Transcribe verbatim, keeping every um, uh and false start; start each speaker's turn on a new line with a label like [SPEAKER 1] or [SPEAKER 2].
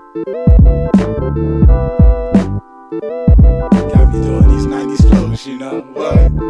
[SPEAKER 1] Got me doing these nineties flows, you know what?